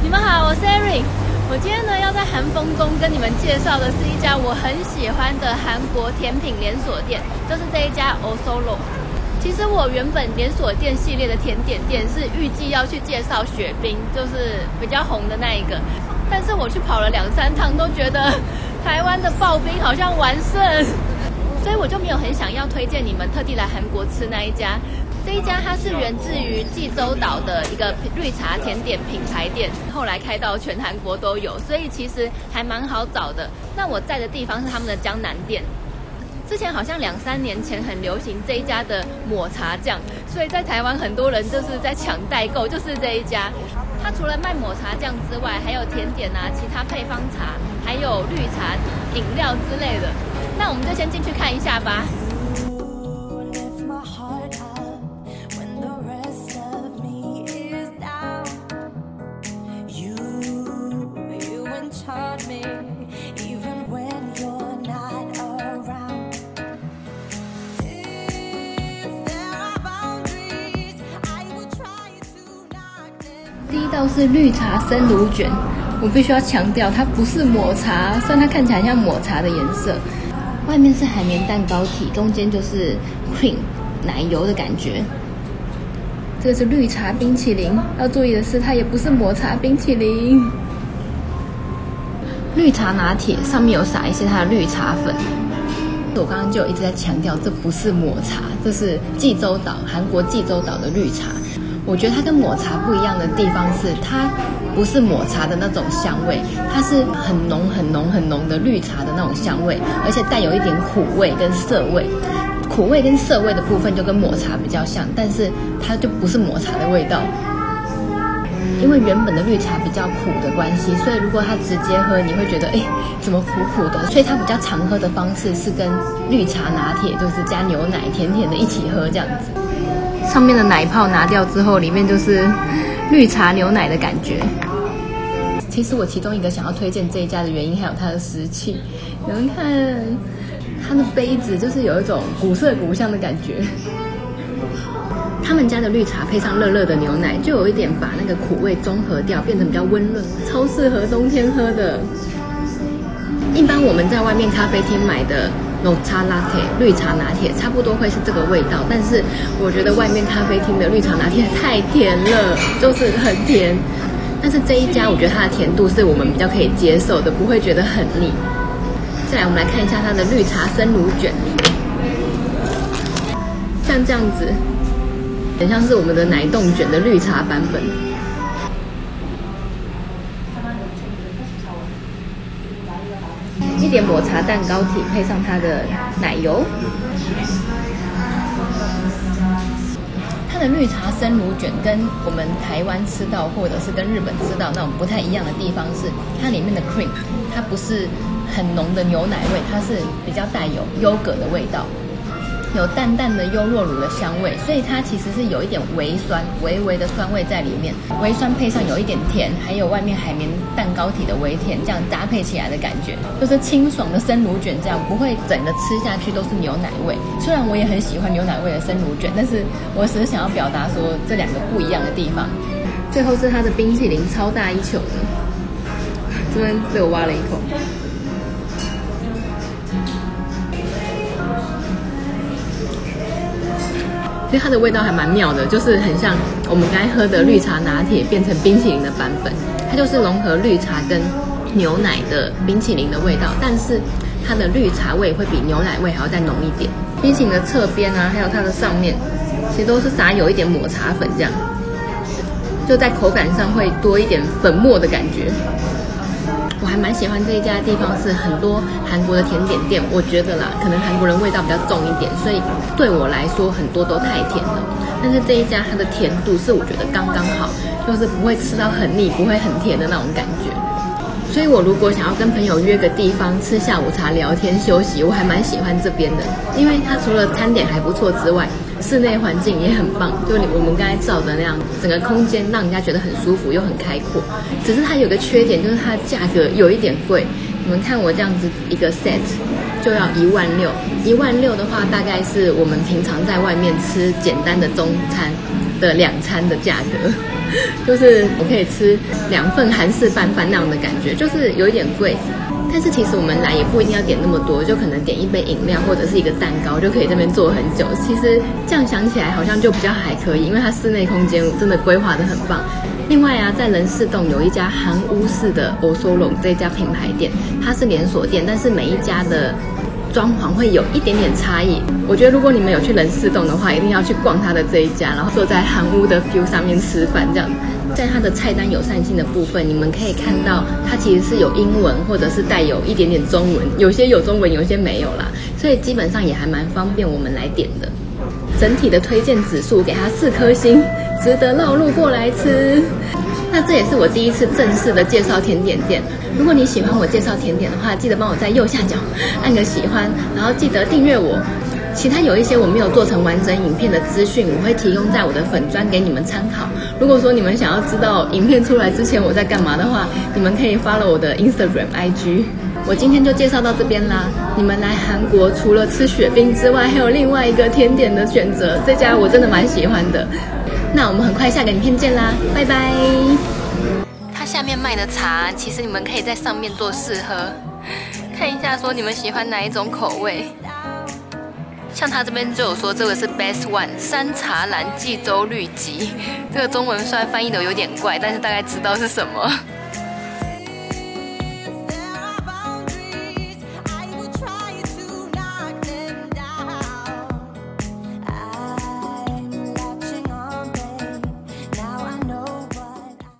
你们好，我是 Erin。我今天呢要在韩风中跟你们介绍的是一家我很喜欢的韩国甜品连锁店，就是这一家 Osolo。其实我原本连锁店系列的甜点店是预计要去介绍雪冰，就是比较红的那一个，但是我去跑了2-3趟，都觉得台湾的刨冰好像完胜，所以我就没有很想要推荐你们特地来韩国吃那一家。这一家它是源自于济州岛的一个绿茶甜点品牌店，后来开到全韩国都有，所以其实还蛮好找的。那我在的地方是他们的江南店。之前好像2-3年前很流行这一家的抹茶酱，所以在台湾很多人就是在抢代购，就是这一家。它除了卖抹茶酱之外，还有甜点啊、其他配方茶，还有绿茶饮料之类的。那我们就先进去看一下吧。第一道是绿茶生乳卷，我必须要强调，它不是抹茶，虽然它看起来像抹茶的颜色。外面是海绵蛋糕体，中间就是 cream 奶油的感觉。这个是绿茶冰淇淋，要注意的是，它也不是抹茶冰淇淋。绿茶拿铁上面有撒一些它的绿茶粉。我刚刚就一直在强调，这不是抹茶，这是济州岛，韩国济州岛的绿茶。我觉得它跟抹茶不一样的地方是，它不是抹茶的那种香味，它是很浓很浓很浓的绿茶的那种香味，而且带有一点苦味跟涩味。苦味跟涩味的部分就跟抹茶比较像，但是它就不是抹茶的味道。因为原本的绿茶比较苦的关系，所以如果它直接喝，你会觉得怎么苦苦的？所以它比较常喝的方式是跟绿茶拿铁，就是加牛奶甜甜的一起喝这样子。上面的奶泡拿掉之后，里面就是绿茶牛奶的感觉。其实我其中一个想要推荐这一家的原因，还有它的食器。你们看，它的杯子就是有一种古色古香的感觉。他们家的绿茶配上热热的牛奶，就有一点把那个苦味中和掉，变成比较温润，超适合冬天喝的。一般我们在外面咖啡厅买的茶latte 绿茶拿铁差不多会是这个味道，但是我觉得外面咖啡厅的绿茶拿铁太甜了，就是很甜。但是这一家我觉得它的甜度是我们比较可以接受的，不会觉得很腻。再来我们来看一下它的绿茶生乳卷，像这样子，很像是我们的奶冻卷的绿茶版本。一点抹茶蛋糕体配上它的奶油。它的绿茶生乳卷跟我们台湾吃到或者是跟日本吃到那种不太一样的地方是，它里面的 cream 它不是很浓的牛奶味，它是比较带有优格的味道，有淡淡的优酪乳的香味，所以它其实是有一点微酸，微微的酸味在里面，微酸配上有一点甜，还有外面海绵蛋糕体的微甜，这样搭配起来的感觉，就是清爽的生乳卷，这样不会整个吃下去都是牛奶味。虽然我也很喜欢牛奶味的生乳卷，但是我只是想要表达说这两个不一样的地方。最后是它的冰淇淋，超大一球的，这边被我挖了一口。其实它的味道还蛮妙的，就是很像我们刚才喝的绿茶拿铁变成冰淇淋的版本，它就是融合绿茶跟牛奶的冰淇淋的味道，但是它的绿茶味会比牛奶味还要再浓一点。冰淇淋的侧边啊，还有它的上面，其实都是撒有一点抹茶粉，这样就在口感上会多一点粉末的感觉。我还蛮喜欢这一家的地方是很多韩国的甜点店，我觉得啦，可能韩国人味道比较重一点，所以对我来说很多都太甜了。但是这一家它的甜度是我觉得刚刚好，就是不会吃到很腻，不会很甜的那种感觉。所以我如果想要跟朋友约个地方吃下午茶、聊天、休息，我还蛮喜欢这边的，因为它除了餐点还不错之外，室内环境也很棒，就我们刚才照的那样，整个空间让人家觉得很舒服又很开阔。只是它有个缺点，就是它的价格有一点贵。你们看我这样子一个 set 就要16000，16000的话大概是我们平常在外面吃简单的中餐的2餐的价格，就是我可以吃2份韩式拌饭那样的感觉，就是有一点贵。但是其实我们来也不一定要点那么多，就可能点一杯饮料或者是一个蛋糕就可以这边坐很久。其实这样想起来好像就比较还可以，因为它室内空间真的规划得很棒。另外啊，在仁寺洞有一家韩屋式的Osolong这家品牌店，它是连锁店，但是每一家的装潢会有一点点差异。我觉得如果你们有去仁寺洞的话，一定要去逛它的这一家，然后坐在韩屋的 view 上面吃饭这样。在它的菜单友善性的部分，你们可以看到它其实是有英文或者是带有一点点中文，有些有中文，有些没有啦，所以基本上也还蛮方便我们来点的。整体的推荐指数给它4颗星，值得绕路过来吃。那这也是我第一次正式的介绍甜点店。如果你喜欢我介绍甜点的话，记得帮我在右下角按个喜欢，然后记得订阅我。其他有一些我没有做成完整影片的资讯，我会提供在我的粉专给你们参考。如果说你们想要知道影片出来之前我在干嘛的话，你们可以 follow 我的 Instagram、IG。我今天就介绍到这边啦。你们来韩国除了吃雪冰之外，还有另外一个甜点的选择，这家我真的蛮喜欢的。那我们很快下个影片见啦，拜拜。它下面卖的茶，其实你们可以在上面做试喝，看一下说你们喜欢哪一种口味。像他这边就有说这个是 Best One 山茶蓝济州绿吉，这个中文虽然翻译的有点怪，但是大概知道是什么。